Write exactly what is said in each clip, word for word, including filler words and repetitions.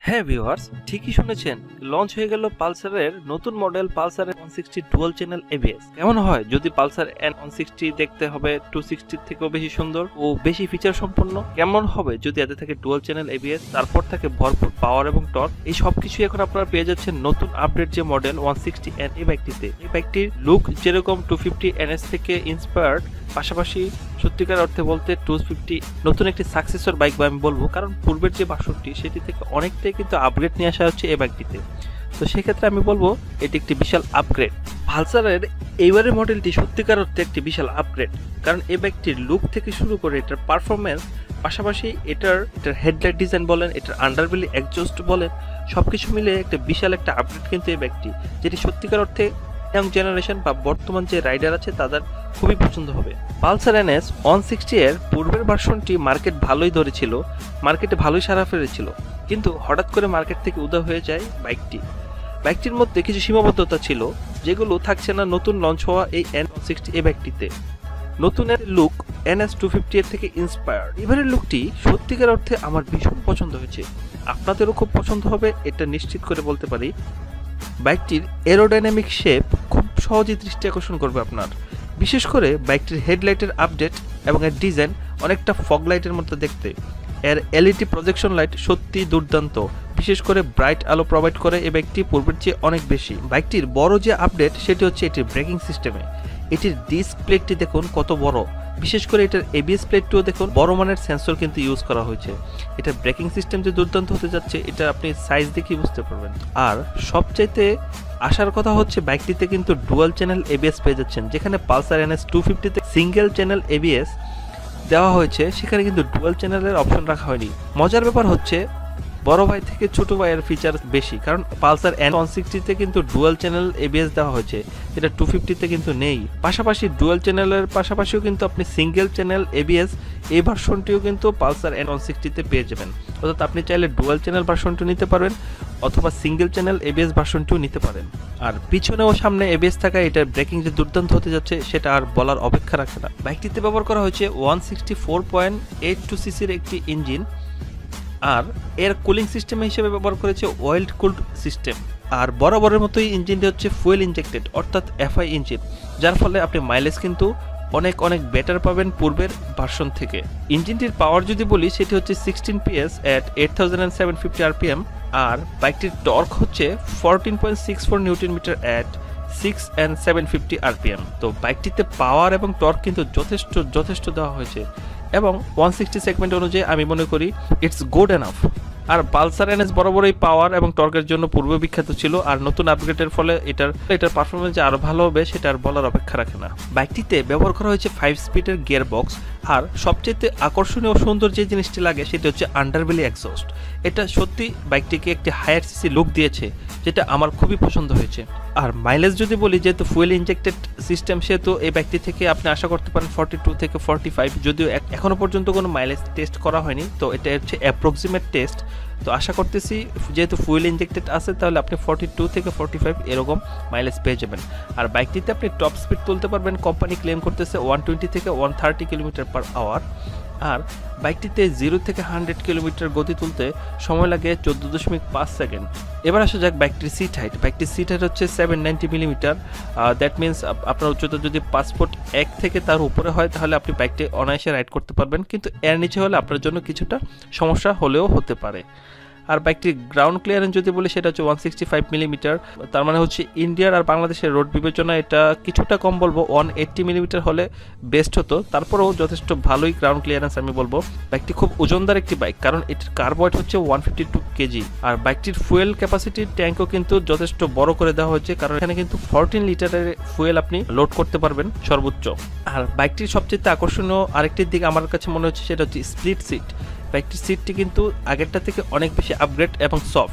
হ্যাঁ ভিউয়ার্স, ঠিকই শুনেছেন, লঞ্চ হয়ে গেল পালসারের নতুন model Pulsar N one sixty dual channel ABS. কেমন হয় যদি পালসার এন ওয়ান সিক্সটি দেখতে হবে টু সিক্সটির থেকেও বেশি সুন্দর ও বেশি ফিচার সম্পন্ন? কেমন হবে যদি এতে থাকে ডুয়াল চ্যানেল এবিএস, তারপর থাকে ভরপুর পাওয়ার এবং টর্ক? এই সব কিছু এখন আপনারা পেয়ে যাচ্ছেন নতুন আপডেট যে মডেল ওয়ান সিক্সটি এন এই বাইকটিতে। এই বাইকটির লুক যেরকম টু ফিফটি এনএস থেকে ইন্সপায়ার্ড, পাশাপাশি সত্যিকার অর্থে বলতে টু ফিফটি নতুন একটি সাকসেসর বাইক বা আমি বলবো, কারণ পূর্বের যে বাষট্টি সেটি থেকে অনেকটাই কিন্তু আপগ্রেড নিয়ে আসা হচ্ছে এই বাইকটিতে। তো সেক্ষেত্রে আমি বলবো এটি একটি বিশাল আপগ্রেড। পালসারের এইবারের মডেলটি সত্যিকার অর্থে একটি বিশাল আপগ্রেড, কারণ এই বাইকটির লুক থেকে শুরু করে এটার পারফরমেন্স, পাশাপাশি এটার এটার হেডলাইট ডিজাইন বলেন, এটার আন্ডারবেলি এক্সজস্ট বলেন, সবকিছু মিলে একটা বিশাল একটা আপগ্রেড কিন্তু এই বাইকটি, যেটি সত্যিকার অর্থে ইয়াং জেনারেশন বা বর্তমান যে রাইডার আছে তাদের খুবই পছন্দ হবে। পালসার এনএস ওয়ান সিক্সটি এর পূর্বের ভার্সনটি মার্কেট ভালোই ধরেছিল, মার্কেটে ভালোই সাড়া ফেলেছিল, কিন্তু হঠাৎ করে মার্কেট থেকে উদয় হয়ে যায় বাইকটি। বাইকটির মধ্যে কিছু সীমাবদ্ধতা ছিল যেগুলো থাকছে না নতুন লঞ্চ হওয়া এই এন ওয়ান সিক্সটি এই বাইকটিতে। নতুনের লুক এনএস টু ফিফটি এর থেকে ইন্সপায়ার্ড। এবারের লুকটি সত্যিকার অর্থে আমার ভীষণ পছন্দ হয়েছে, আপনাদেরও খুব পছন্দ হবে এটা নিশ্চিত করে বলতে পারি। বাইকটির এরোডাইনামিক শেপ খুব সহজেই দৃষ্টি আকর্ষণ করবে আপনার, বিশেষ করে বাইকটির হেডলাইটের আপডেট এবং এর ডিজাইন অনেকটা ফগ লাইটের মতো দেখতে। এর এলইডি প্রজেকশন লাইট সত্যি দুর্দান্ত, বিশেষ করে ব্রাইট আলো প্রোভাইড করে এই বাইকটি পূর্বের চেয়ে অনেক বেশি। বাইকটির বড় যে আপডেট সেটি হচ্ছে এটির ব্রেকিং সিস্টেমে। এটির ডিস্ক প্লেটটি দেখুন কত বড়, বিশেষ করে এটার এবিএস প্লেটটিও দেখুন বড় মানের সেন্সর কিন্তু ইউজ করা হয়েছে। এটার ব্রেকিং সিস্টেম যে দুর্দান্ত হতে যাচ্ছে এটা আপনি সাইজ দেখেই বুঝতে পারবেন। আর সবচাইতে আসার কথা হচ্ছে বাইকটিতে কিন্তু ডুয়াল চ্যানেল এবিএস পেয়ে যাচ্ছেন, যেখানে পালসার এনএস টু ফিফটিতে সিঙ্গেল চ্যানেল এবিএস দেওয়া হয়েছে, সেখানে কিন্তু ডুয়াল চ্যানেলের অপশন রাখা হয়নি। মজার ব্যাপার হচ্ছে বড় ভাই থেকে ছোট ভাইয়ের ফিচার বেশি, কারণ পালসার এন ওয়ান সিক্সটিতে কিন্তু ডুয়াল চ্যানেল এবিএস দেওয়া হয়েছে, যেটা টু ফিফটিতে কিন্তু নেই। পাশাপাশি ডুয়াল চ্যানেলের পাশাপাশিও কিন্তু আপনি সিঙ্গেল চ্যানেল এবিএস এই ভার্সনটিও কিন্তু পালসার এন ওয়ান সিক্সটিতে পেয়ে যাবেন। অর্থাৎ আপনি চাইলে ডুয়াল চ্যানেল ভার্সনটিও নিতে পারবেন অথবা সিঙ্গেল চ্যানেল এবিএস ভার্সনটিও নিতে পারেন। আর পিছনে ও সামনে এবিএস থাকা এটার ব্রেকিং যে দুর্দান্ত হতে যাচ্ছে সেটা আর বলার অপেক্ষা রাখে না। বাইকটিতে ব্যবহার করা হয়েছে one sixty four point eight two সিসির একটি ইঞ্জিন, আর এর কুলিং সিস্টেম হিসেবে ব্যবহার করেছে ওয়েল্ড কুলড সিস্টেম। আর বরাবরের মতোই ইঞ্জিনটি হচ্ছে ফুয়েল ইনজেক্টেড অর্থাৎ এফআই ইঞ্জিন, যার ফলে আপনি মাইলেজ কিন্তু অনেক অনেক বেটার পাবেন পূর্বের ভার্সন থেকে। ইঞ্জিনটির পাওয়ার যদি বলি সেটি হচ্ছে sixteen PS at eight thousand seven fifty RPM, আর বাইকটির টর্ক হচ্ছে fourteen point six four newton metre at six and seven fifty RPM. তো বাইকটিতে পাওয়ার এবং টর্ক কিন্তু যথেষ্ট যথেষ্ট দেওয়া হয়েছে, এবং ওয়ান সিক্সটি সেগমেন্ট অনুযায়ী আমি মনে করি ইটস গুড এনাফ। আর পালসার এনএস বরাবরই পাওয়ার এবং টর্কের জন্য পূর্ব বিখ্যাত ছিল, আর নতুন আপগ্রেডের ফলে এটার এটার পারফরমেন্স যে আরো ভালো হবে সেটা আর বলার অপেক্ষা রাখে না। বাইকটিতে ব্যবহার করা হয়েছে ফাইভ স্পিডের গিয়ার বক্স, আর সবচেয়ে আকর্ষণীয় ও সুন্দর যে জিনিসটি লাগে সেটা হচ্ছে আন্ডারবেলি এক্সস্ট। এটা সত্যি বাইকটিকে একটি হায়ার সিসি লুক দিয়েছে, যেটা আমার খুবই পছন্দ হয়েছে। আর মাইলেজ যদি বলি, যেহেতু ফুয়েল ইনজেক্টেড সিস্টেম সেহেতু এই বাইকটি থেকে আপনি আশা করতে পারেন ফর্টি টু থেকে ফর্টি ফাইভ, যদিও এখনো পর্যন্ত কোনো মাইলেজ টেস্ট করা হয়নি, তো এটা হচ্ছে অ্যাপ্রক্সিমেট টেস্ট। তো আশা করতেছি যেহেতু ফুয়েল ইনজেক্টেড আছে তাহলে আপনি ফর্টি টু থেকে ফর্টি ফাইভ এরকম মাইলেজ পেয়ে যাবেন। আর বাইকটিতে আপনি টপ স্পিড তুলতে পারবেন, কোম্পানি ক্লেম করতেছে ওয়ান টোয়েন্টি থেকে one thirty kilometre per hour. আর বাইকটিতে জিরো থেকে হান্ড্রেড কিলোমিটার গতি তুলতে সময় লাগে চোদ্দ দশমিক পাঁচ সেকেন্ড। এবার আসা যাক বাইকটির সিট হাইট। বাইকটির সিট হাইট হচ্ছে seven ninety millimetre. That means আপনার উচ্চতা যদি পাঁচ ফুট এক থেকে তার উপরে হয় তাহলে আপনি বাইকটি অনায়াসে রাইড করতে পারবেন, কিন্তু এর নিচে হলে আপনার জন্য কিছুটা সমস্যা হলেও হতে পারে। আর বাইকটির গ্রাউন্ড ক্লিয়ারেন্স যদি বলি সেটা হচ্ছে ওয়ান সিক্সটি ফাইভ মিলিমিটার, তার মানে হচ্ছে ইন্ডিয়ার আর বাংলাদেশের রোড বিবেচনা এটা কিছুটা কম বলবো, ওয়ান এইট্টি মিলিমিটার হলে বেস্ট হতো, তারপরেও যথেষ্ট ভালোই গ্রাউন্ড ক্লিয়ারেন্স আমি বলবো। বাইকটি খুব ওজনদার একটি বাইক, কারণ এটির কার্ব ওয়েট হচ্ছে ওয়ান ফিফটি টু কেজি। আর বাইকটির ফুয়েল ক্যাপাসিটির ট্যাঙ্কও কিন্তু যথেষ্ট বড় করে দেওয়া হয়েছে, কারণ এখানে কিন্তু ফোরটিন লিটারের ফুয়েল আপনি লোড করতে পারবেন সর্বোচ্চ। আর বাইকটির সবচেয়ে আকর্ষণীয় আরেকটি দিক আমার কাছে মনে হচ্ছে সেটা হচ্ছে স্প্লিট সিট। বাইকটির সিটটি কিন্তু আগেরটা থেকে অনেক বেশি আপগ্রেড এবং সফট।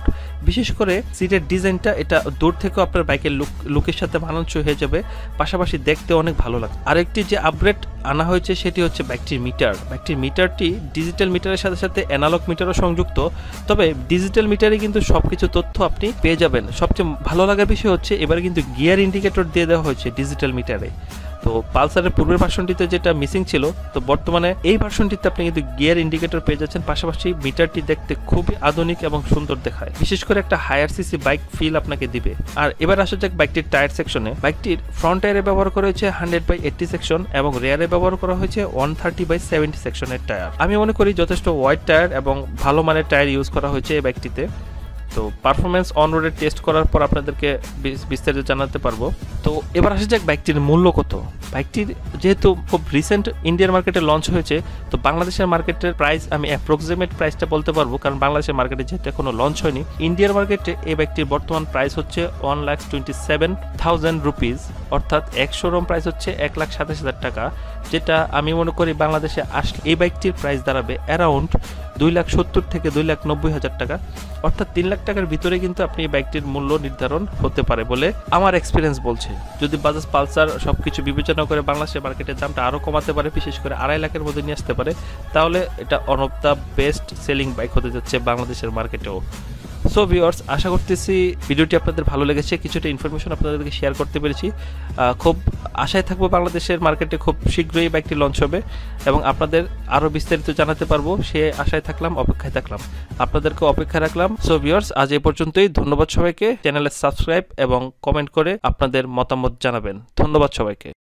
বিশেষ করে সিটের ডিজাইনটা এটা দূর থেকে আপনার বাইকের লুক লুকের সাথে মানানসই হয়ে যাবে, পাশাপাশি দেখতে অনেক ভালো লাগে। আরেকটি যে আপগ্রেড আনা হয়েছে সেটি হচ্ছে বাইকটির মিটার। বাইকটির মিটারটি ডিজিটাল মিটারের সাথে সাথে অ্যানালগ মিটারও সংযুক্ত, তবে ডিজিটাল মিটারে কিন্তু সবকিছু তথ্য আপনি পেয়ে যাবেন। সবচেয়ে ভালো লাগার বিষয় হচ্ছে এবারে কিন্তু গিয়ার ইন্ডিকেটর দিয়ে দেওয়া হয়েছে ডিজিটাল মিটারে। তো পালসারের পূর্বের ভার্সনটিতে যেটা মিসিং ছিল, তো বর্তমানে এই ভার্সনটিতে আপনি কিন্তু গিয়ার ইন্ডিকেটর পেয়ে যাচ্ছেন, পাশাপাশি মিটারটি দেখতে খুবই আধুনিক এবং সুন্দর দেখায়, বিশেষ করে একটা হায়ার সিসি বাইক ফিল আপনাকে দিবে। আর এবার আসা যাক বাইকটির টায়ার সেকশনে। বাইকটির ফ্রন্ট টায়ারে ব্যবহার করা হয়েছে হান্ড্রেড বাই এইট্টি সেকশন এবং রেয়ারে ব্যবহার করা হয়েছে ওয়ান থার্টি বাই সেভেন্টি সেকশনের টায়ার। আমি মনে করি যথেষ্ট ওয়াইড টায়ার এবং ভালো মানের টায়ার ইউজ করা হয়েছে এই বাইকটিতে। তো পারফরমেন্স অন রোডে টেস্ট করার পর আপনাদেরকে বিস্তারিত জানাতে পারবো। তো এবার আসা যাক বাইকটির মূল্য কত। বাইকটির যেহেতু খুব রিসেন্ট ইন্ডিয়ান মার্কেটে লঞ্চ হয়েছে, তো বাংলাদেশের মার্কেটের প্রাইস আমি অ্যাপ্রক্সিমেট প্রাইসটা বলতে পারবো, কারণ বাংলাদেশের মার্কেটে যেহেতু এখনো লঞ্চ হয়নি। ইন্ডিয়ার মার্কেটে এই বাইকটির বর্তমান প্রাইস হচ্ছে one lakh twenty seven thousand rupees, অর্থাৎ এক শোরুম প্রাইস হচ্ছে এক লাখ সাতাশ হাজার টাকা, যেটা আমি মনে করি বাংলাদেশে আসলে এই বাইকটির প্রাইস দাঁড়াবে অ্যারাউন্ড দুই লাখ সত্তর থেকে দুই লাখ নব্বই হাজার টাকা, অর্থাৎ তিন লাখ টাকার ভিতরে কিন্তু আপনি এই বাইকটির মূল্য নির্ধারণ হতে পারে বলে আমার এক্সপিরিয়েন্স বলছে। যদি বাজাজ পালসার সবকিছু বিবেচনা করে বাংলাদেশের মার্কেটের দামটা আরও কমাতে পারে, বিশেষ করে আড়াই লাখের মধ্যে নিয়ে আসতে পারে, তাহলে এটা one of the best selling bike হতে যাচ্ছে বাংলাদেশের মার্কেটেও। সো ভিউয়ার্স, আশা করতেছি ভিডিওটি আপনাদের ভালো লেগেছে, কিছুটা ইনফরমেশন আপনাদেরকে শেয়ার করতে পেরেছি। খুব আশায় থাকবো বাংলাদেশের মার্কেটে খুব শীঘ্রই বাইকটি লঞ্চ হবে এবং আপনাদের আরও বিস্তারিত জানাতে পারবো, সে আশায় থাকলাম, অপেক্ষায় থাকলাম, আপনাদেরকে অপেক্ষা রাখলাম। সো ভিউয়ার্স, আজ এই পর্যন্তই। ধন্যবাদ সবাইকে। চ্যানেলে সাবস্ক্রাইব এবং কমেন্ট করে আপনাদের মতামত জানাবেন। ধন্যবাদ সবাইকে।